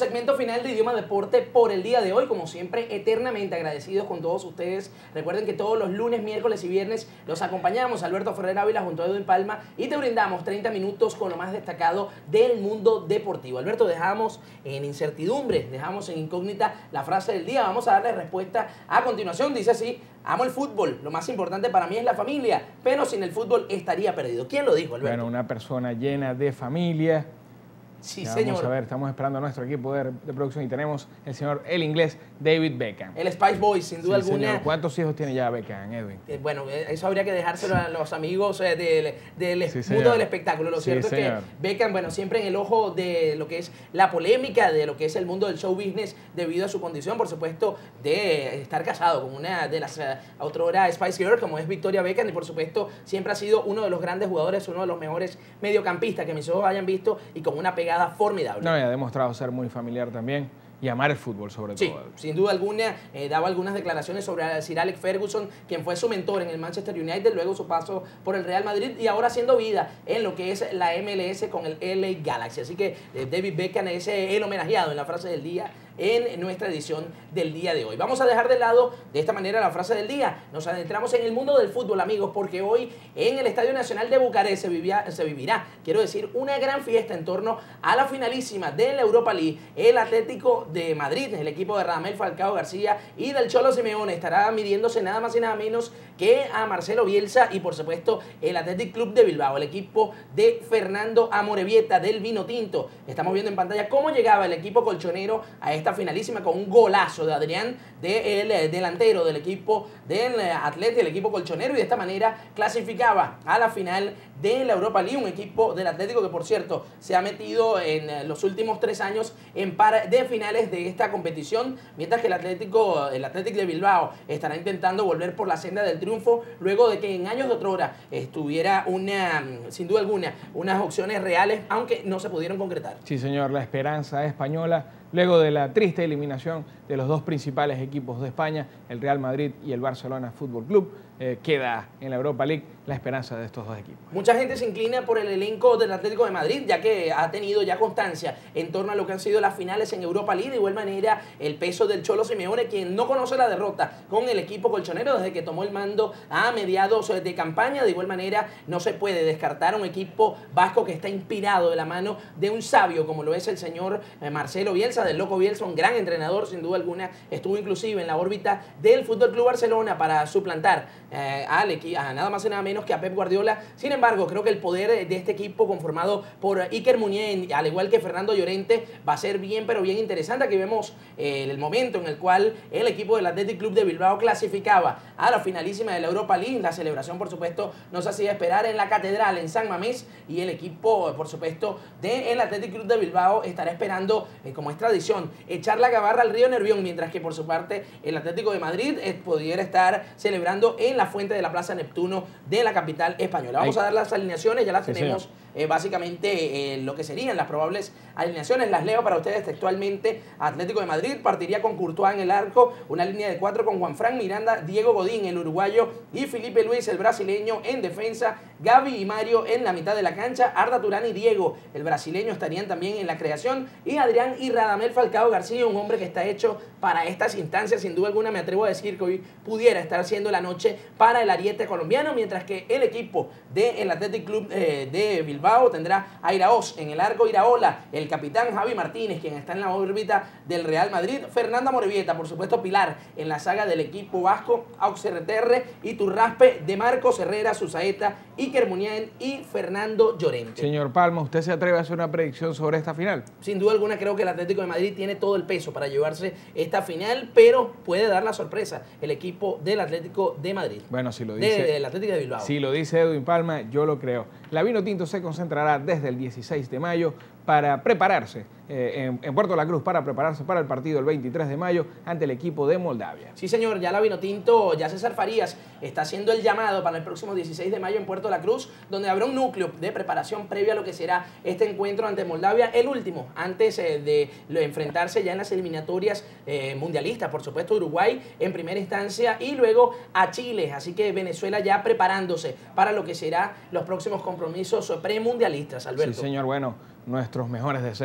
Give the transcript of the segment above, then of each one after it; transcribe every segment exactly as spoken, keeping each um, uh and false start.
segmento final de Idioma Deporte por el día de hoy. Como siempre, eternamente agradecidos con todos ustedes. Recuerden que todos los lunes, miércoles y viernes los acompañamos Alberto Ferrer Ávila junto a Edwin Palma y te brindamos treinta minutos con lo más destacado del mundo deportivo. Alberto, dejamos en incertidumbre, dejamos en incógnita la frase del día. Vamos a darle respuesta a continuación. Dice así: amo el fútbol, lo más importante para mí es la familia, pero sin el fútbol estaría perdido. ¿Quién lo dijo, Alberto? Bueno, una persona llena de familia. Sí, ya señor. Vamos a ver, estamos esperando a nuestro equipo de, de producción y tenemos el señor, el inglés, David Beckham. El Spice Boy, sin duda sí, alguna. Señor. ¿Cuántos hijos tiene ya Beckham, Edwin? Eh, bueno, eso habría que dejárselo a los amigos eh, del, del sí, mundo señor. del espectáculo. Lo sí, cierto señor. es que Beckham, bueno, siempre en el ojo de lo que es la polémica, de lo que es el mundo del show business, debido a su condición, por supuesto, de estar casado con una de las uh, otrora Spice Girls, como es Victoria Beckham, y por supuesto siempre ha sido uno de los grandes jugadores, uno de los mejores mediocampistas que mis ojos hayan visto, y con una pegada formidable. No, y ha demostrado ser muy familiar también y amar el fútbol sobre sí, todo. Sin duda alguna, eh, daba algunas declaraciones sobre Sir Alex Ferguson, quien fue su mentor en el Manchester United, luego su paso por el Real Madrid y ahora haciendo vida en lo que es la M L S con el L A Galaxy. Así que eh, David Beckham es el homenajeado en la frase del día en nuestra edición del día de hoy. Vamos a dejar de lado de esta manera la frase del día. Nos adentramos en el mundo del fútbol, amigos, porque hoy en el Estadio Nacional de Bucarest se, vivía, se vivirá, quiero decir, una gran fiesta en torno a la finalísima de la Europa League. El Atlético de Madrid, el equipo de Radamel Falcao García y del Cholo Simeone, estará midiéndose nada más y nada menos que a Marcelo Bielsa y por supuesto el Athletic Club de Bilbao, el equipo de Fernando Amorebieta del Vino Tinto. Estamos viendo en pantalla cómo llegaba el equipo colchonero a esta finalísima con un golazo de Adrián, del de delantero del equipo del Atleti, el equipo colchonero, y de esta manera clasificaba a la final de la Europa League, un equipo del Atlético que, por cierto, se ha metido en los últimos tres años en par de finales de esta competición, mientras que el Atlético, el Athletic de Bilbao estará intentando volver por la senda del triunfo luego de que en años de otrora estuviera una, sin duda alguna, unas opciones reales, aunque no se pudieron concretar. Sí, señor, la esperanza española, luego de la triste eliminación de los dos principales equipos de España, el Real Madrid y el Barcelona Fútbol Club, eh, queda en la Europa League la esperanza de estos dos equipos. Mucha gente se inclina por el elenco del Atlético de Madrid, ya que ha tenido ya constancia en torno a lo que han sido las finales en Europa League. De igual manera, el peso del Cholo Simeone, quien no conoce la derrota con el equipo colchonero desde que tomó el mando a mediados de campaña. De igual manera, no se puede descartar un equipo vasco que está inspirado de la mano de un sabio, como lo es el señor Marcelo Bielsa, del Loco Bielsa, un gran entrenador, sin duda alguna. Estuvo inclusive en la órbita del F C Barcelona para suplantar eh, al equipo, a nada más y nada menos que a Pep Guardiola. Sin embargo, creo que el poder de este equipo conformado por Iker Muniain, al igual que Fernando Llorente, va a ser bien, pero bien interesante. Aquí vemos eh, el momento en el cual el equipo del Athletic Club de Bilbao clasificaba a la finalísima de la Europa League. La celebración, por supuesto, nos hacía esperar en la Catedral, en San Mamés, y el equipo, por supuesto, del Athletic Club de Bilbao estará esperando, eh, como es tradición, echar la gabarra al río Nervión, mientras que, por su parte, el Atlético de Madrid eh, pudiera estar celebrando en la fuente de la Plaza Neptuno de la capital española. Vamos a dar las alineaciones, ya las sí, tenemos eh, básicamente eh, lo que serían las probables alineaciones. Las leo para ustedes textualmente. Atlético de Madrid partiría con Courtois en el arco, una línea de cuatro con Juanfran Miranda, Diego Godín, el uruguayo, y Felipe Luis, el brasileño, en defensa. Gavi y Mario en la mitad de la cancha, Arda Turán y Diego, el brasileño, estarían también en la creación, y Adrián y Radamel Falcao García, un hombre que está hecho para estas instancias. Sin duda alguna me atrevo a decir que hoy pudiera estar siendo la noche para el ariete colombiano, mientras que el equipo del Athletic Club eh, de Bilbao tendrá a Iraoz en el arco, Iraola, el capitán Javi Martínez, quien está en la órbita del Real Madrid, Fernando Amorebieta, por supuesto pilar en la saga del equipo vasco, Aux R T R y Turraspe, de Marcos Herrera, Susaeta, Iker Muniain y Fernando Llorente. Señor Palma, ¿usted se atreve a hacer una predicción sobre esta final? Sin duda alguna creo que el Atlético de Madrid tiene todo el peso para llevarse esta final, pero puede dar la sorpresa el equipo del Atlético de Madrid. Bueno, si lo dice, de, del Atlético de Bilbao. Si lo dice Edwin Palma, yo lo creo. La Vino Tinto se concentrará desde el dieciséis de mayo para prepararse eh, en, en Puerto La Cruz, para prepararse para el partido el veintitrés de mayo ante el equipo de Moldavia. Sí, señor, ya la Vino Tinto, ya César Farías está haciendo el llamado para el próximo dieciséis de mayo en Puerto La Cruz, donde habrá un núcleo de preparación previa a lo que será este encuentro ante Moldavia, el último, antes eh, de enfrentarse ya en las eliminatorias eh, mundialistas, por supuesto Uruguay en primera instancia y luego a Chile. Así que Venezuela ya preparándose para lo que será los próximos compromisos premundialistas, Alberto. Sí, señor, bueno, nuestros mejores deseos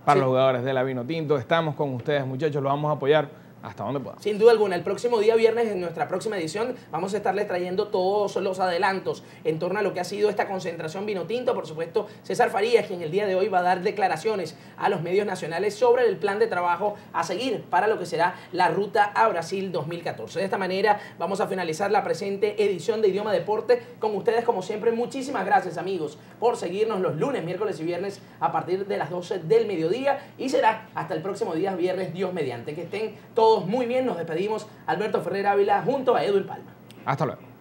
para Sí. los jugadores de la Vinotinto. Estamos con ustedes, muchachos, los vamos a apoyar hasta donde podamos. Sin duda alguna, el próximo día viernes, en nuestra próxima edición, vamos a estarles trayendo todos los adelantos en torno a lo que ha sido esta concentración Vinotinto. Por supuesto, César Farías, quien el día de hoy va a dar declaraciones a los medios nacionales sobre el plan de trabajo a seguir para lo que será la ruta a Brasil dos mil catorce. De esta manera, vamos a finalizar la presente edición de Idioma Deporte con ustedes, como siempre. Muchísimas gracias, amigos, por seguirnos los lunes, miércoles y viernes a partir de las doce del mediodía. Y será hasta el próximo día viernes, Dios mediante. Que estén todos muy bien, nos despedimos. Alberto Ferrer Ávila junto a Edwin Palma. Hasta luego.